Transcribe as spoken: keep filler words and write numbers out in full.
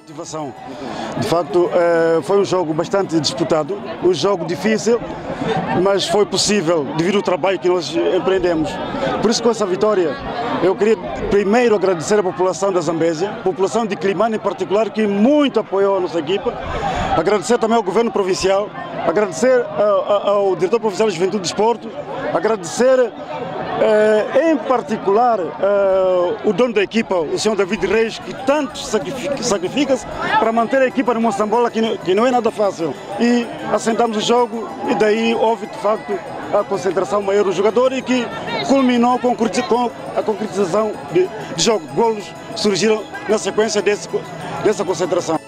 Motivação. De facto, eh, foi um jogo bastante disputado, um jogo difícil, mas foi possível devido ao trabalho que nós empreendemos. Por isso, com essa vitória, eu queria primeiro agradecer a população da Zambésia, a população de Climane em particular, que muito apoiou a nossa equipa, agradecer também ao governo provincial, agradecer ao, ao diretor provincial de Juventude e Desporto, agradecer Uh, em particular uh, o dono da equipa, o senhor David Reis, que tanto sacrifica-se para manter a equipa no Moçambola, que não, que não é nada fácil. E assentamos o jogo e daí houve de facto a concentração maior do jogador e que culminou com a concretização de, de jogo. Golos surgiram na sequência desse, dessa concentração.